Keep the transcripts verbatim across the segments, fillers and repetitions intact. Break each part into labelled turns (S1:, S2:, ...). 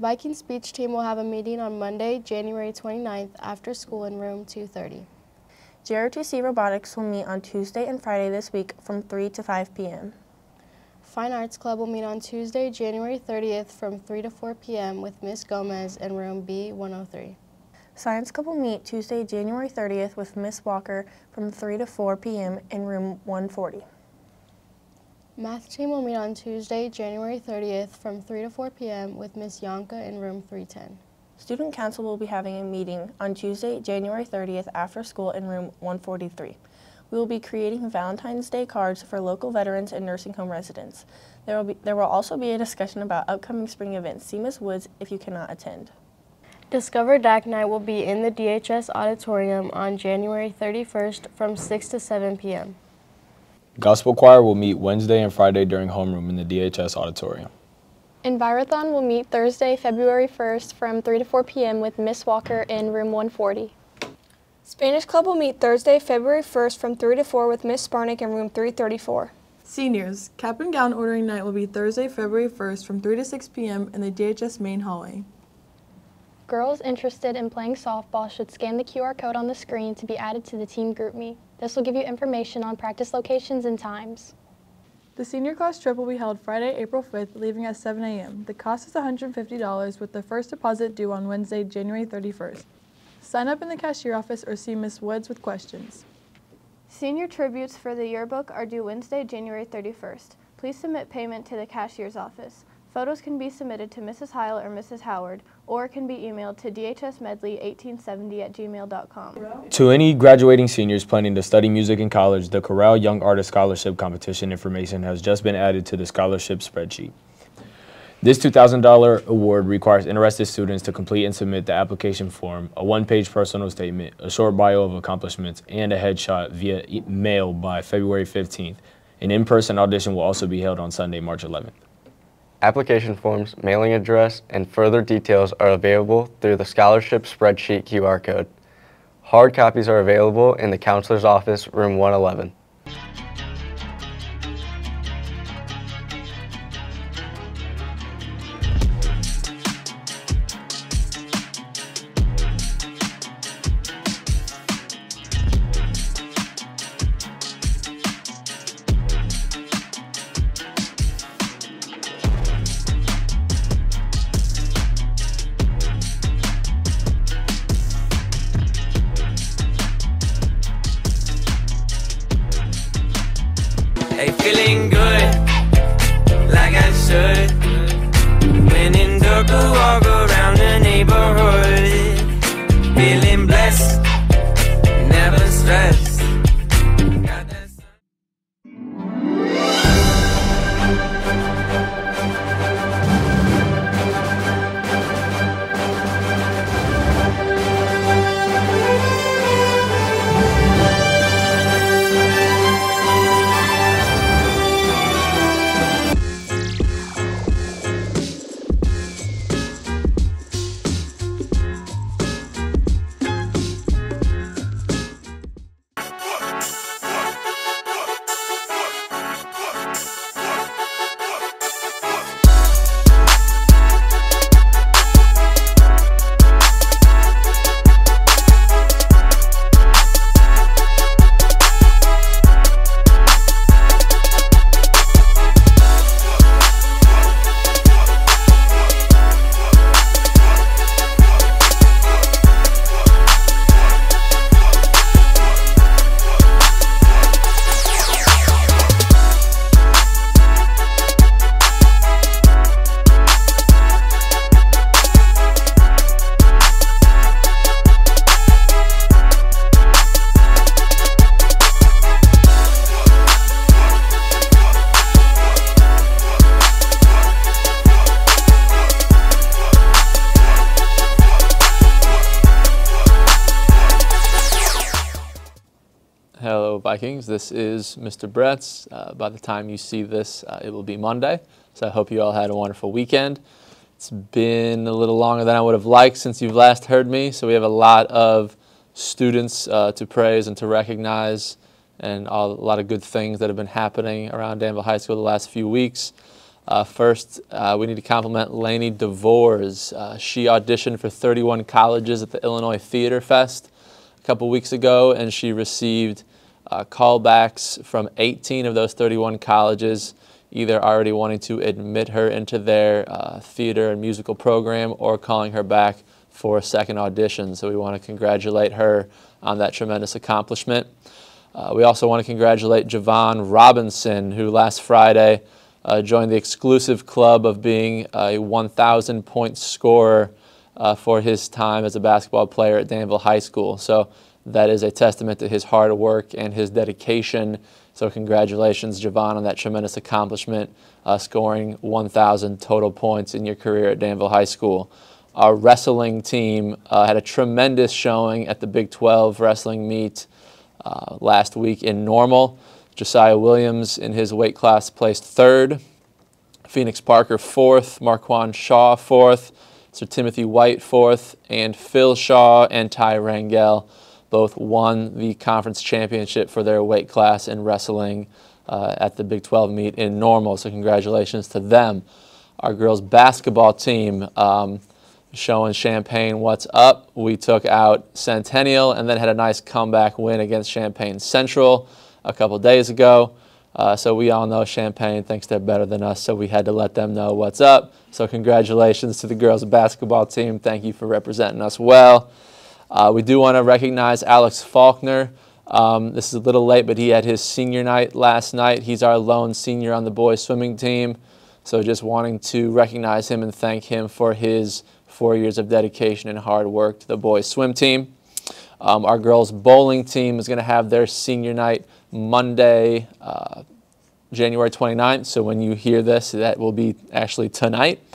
S1: Viking speech team will have a meeting on Monday, January twenty-ninth after school in room two thirty.
S2: J R O T C Robotics will meet on Tuesday and Friday this week from three to five p m
S1: Fine Arts Club will meet on Tuesday, January thirtieth from three to four p m with Miz Gomez in room B one oh three.
S2: Science Club will meet Tuesday, January thirtieth with Miz Walker from three to four p m in room one forty.
S1: Math team will meet on Tuesday, January thirtieth from three to four p m with Miz Yanka in room three ten.
S2: Student Council will be having a meeting on Tuesday, January thirtieth after school in room one forty-three. We will be creating Valentine's Day cards for local veterans and nursing home residents. There will, be, there will also be a discussion about upcoming spring events. See Miz Woods if you cannot attend.
S1: Discover D A C Night will be in the D H S Auditorium on January thirty-first from six to seven p m
S3: Gospel Choir will meet Wednesday and Friday during homeroom in the D H S Auditorium.
S4: Envirothon will meet Thursday, February first from three to four p m with Miss Walker in room one forty. Spanish Club will meet Thursday, February first from three to four with Miss Sparnick in room three thirty-four.
S5: Seniors, cap and gown ordering night will be Thursday, February first from three to six p m in the D H S main hallway.
S4: Girls interested in playing softball should scan the Q R code on the screen to be added to the team group me. This will give you information on practice locations and times.
S5: The senior class trip will be held Friday, April fifth, leaving at seven a m The cost is one hundred fifty dollars with the first deposit due on Wednesday, January thirty-first. Sign up in the cashier office or see Miz Woods with questions.
S6: Senior tributes for the yearbook are due Wednesday, January thirty-first. Please submit payment to the cashier's office. Photos can be submitted to Missus Heil or Missus Howard, or can be emailed to d h s medley eighteen seventy at gmail dot com.
S3: To any graduating seniors planning to study music in college, the Corral Young Artist Scholarship Competition information has just been added to the scholarship spreadsheet. This two thousand dollar award requires interested students to complete and submit the application form, a one-page personal statement, a short bio of accomplishments, and a headshot via e mail by February fifteenth. An in-person audition will also be held on Sunday, March eleventh.
S7: Application forms, mailing address, and further details are available through the scholarship spreadsheet Q R code. Hard copies are available in the counselor's office, room one eleven.
S8: Hey, feeling good, like I should. When in Durga, walk around the neighborhood. Feeling blessed, never stressed. Got that
S9: Hello Vikings, this is Mister Bretz. Uh, by the time you see this, uh, it will be Monday, so I hope you all had a wonderful weekend. It's been a little longer than I would have liked since you've last heard me, so we have a lot of students uh, to praise and to recognize, and all, a lot of good things that have been happening around Danville High School the last few weeks. Uh, first, uh, we need to compliment Lainey DeVores. Uh, she auditioned for thirty-one colleges at the Illinois Theater Fest a couple weeks ago, and she received uh, callbacks from eighteen of those thirty-one colleges, either already wanting to admit her into their uh, theater and musical program or calling her back for a second audition. So we want to congratulate her on that tremendous accomplishment. Uh, we also want to congratulate Javon Robinson, who last Friday uh, joined the exclusive club of being a one thousand point scorer uh, for his time as a basketball player at Danville High School. So that is a testament to his hard work and his dedication. So congratulations, Javon, on that tremendous accomplishment, uh, scoring one thousand total points in your career at Danville High School. Our wrestling team uh, had a tremendous showing at the Big twelve wrestling meet uh, last week in Normal. Josiah Williams in his weight class placed third, Phoenix Parker fourth, Marquand Shaw fourth, Sir Timothy White fourth, and Phil Shaw and Ty Rangel both won the conference championship for their weight class in wrestling uh, at the Big twelve meet in Normal. So congratulations to them. Our girls basketball team um, showing Champaign what's up. We took out Centennial and then had a nice comeback win against Champaign Central a couple days ago. Uh, so we all know Champaign thinks they're better than us, so we had to let them know what's up. So congratulations to the girls basketball team. Thank you for representing us well. Uh, we do want to recognize Alex Faulkner. Um, this is a little late, but he had his senior night last night. He's our lone senior on the boys swimming team. So just wanting to recognize him and thank him for his four years of dedication and hard work to the boys swim team. Um, our girls bowling team is going to have their senior night Monday, uh, January twenty-ninth. So when you hear this, that will be actually tonight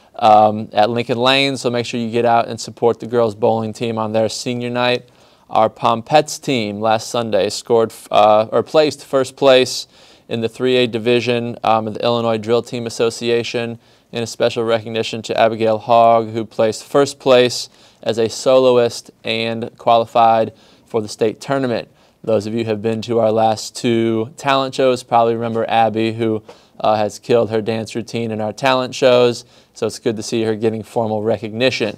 S9: um, at Lincoln Lane. So make sure you get out and support the girls bowling team on their senior night. Our Pompettes team last Sunday scored uh, or placed first place in the three A division um, of the Illinois Drill Team Association, in a special recognition to Abigail Hogg, who placed first place as a soloist and qualified for the state tournament. Those of you who have been to our last two talent shows probably remember Abby, who uh, has killed her dance routine in our talent shows. So it's good to see her getting formal recognition.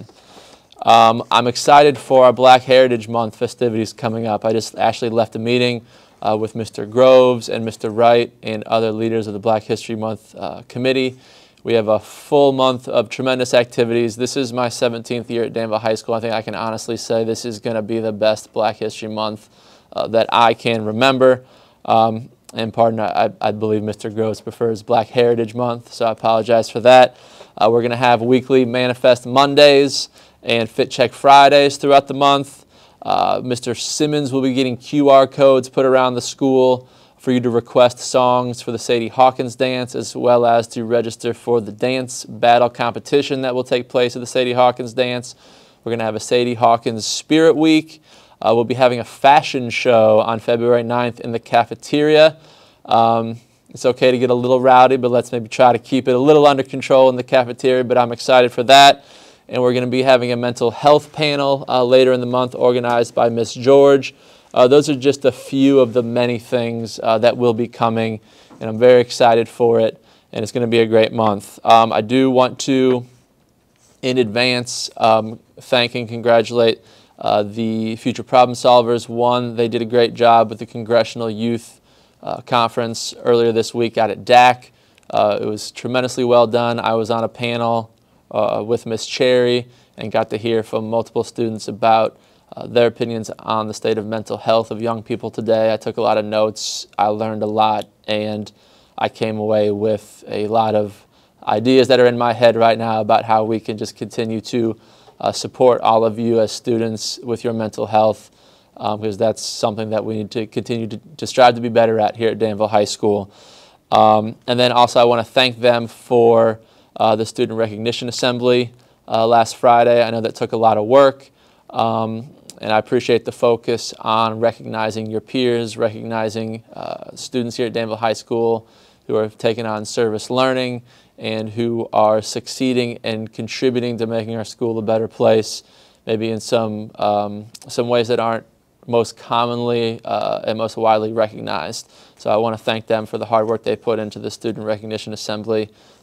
S9: Um, I'm excited for our Black Heritage Month festivities coming up. I just actually left a meeting uh, with Mister Groves and Mister Wright and other leaders of the Black History Month uh, committee. We have a full month of tremendous activities. This is my seventeenth year at Danville High School. I think I can honestly say this is going to be the best Black History Month uh, that I can remember. Um, and pardon, I, I believe Mister Groves prefers Black Heritage Month, so I apologize for that. Uh, we're going to have weekly Manifest Mondays and Fit Check Fridays throughout the month. Uh, Mister Simmons will be getting Q R codes put around the school for you to request songs for the Sadie Hawkins dance, as well as to register for the dance battle competition that will take place at the Sadie Hawkins dance. We're going to have a Sadie Hawkins Spirit Week. Uh, we'll be having a fashion show on February ninth in the cafeteria. Um, it's okay to get a little rowdy, but let's maybe try to keep it a little under control in the cafeteria, but I'm excited for that. And we're going to be having a mental health panel uh, later in the month organized by Miss George. Uh, those are just a few of the many things uh, that will be coming, and I'm very excited for it, and it's going to be a great month. Um, I do want to, in advance, um, thank and congratulate uh, the Future Problem Solvers. One, they did a great job with the Congressional Youth uh, Conference earlier this week out at D A C. Uh, it was tremendously well done. I was on a panel uh, with Miss Cherry and got to hear from multiple students about Uh, their opinions on the state of mental health of young people today. I took a lot of notes. I learned a lot, and I came away with a lot of ideas that are in my head right now about how we can just continue to uh, support all of you as students with your mental health, um, because that's something that we need to continue to, to strive to be better at here at Danville High School. Um, and then also I want to thank them for uh, the Student Recognition Assembly uh, last Friday. I know that took a lot of work. Um, and I appreciate the focus on recognizing your peers, recognizing uh, students here at Danville High School who are taking on service learning and who are succeeding and contributing to making our school a better place, maybe in some, um, some ways that aren't most commonly uh, and most widely recognized. So I want to thank them for the hard work they put into the Student Recognition Assembly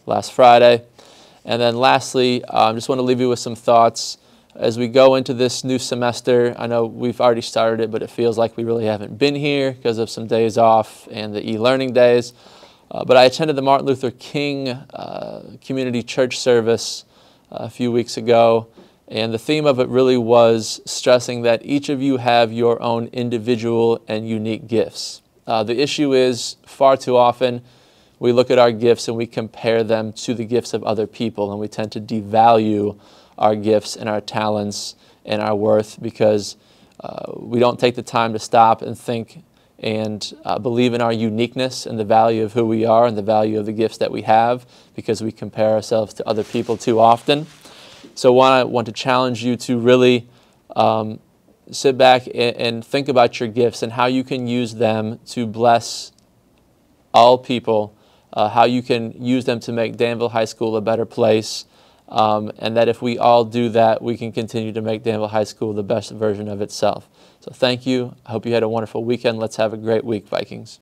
S9: last Friday. And then lastly, I um, just want to leave you with some thoughts. As we go into this new semester, I know we've already started it, but it feels like we really haven't been here because of some days off and the e-learning days. Uh, but I attended the Martin Luther King uh, Community Church service uh, a few weeks ago, and the theme of it really was stressing that each of you have your own individual and unique gifts. Uh, the issue is, far too often, we look at our gifts and we compare them to the gifts of other people, and we tend to devalue our gifts and our talents and our worth because uh, we don't take the time to stop and think and uh, believe in our uniqueness and the value of who we are and the value of the gifts that we have, because we compare ourselves to other people too often. So I want to challenge you to really um, sit back and, and think about your gifts and how you can use them to bless all people, uh, how you can use them to make Danville High School a better place, um, and that if we all do that, we can continue to make Danville High School the best version of itself. So thank you. I hope you had a wonderful weekend. Let's have a great week, Vikings.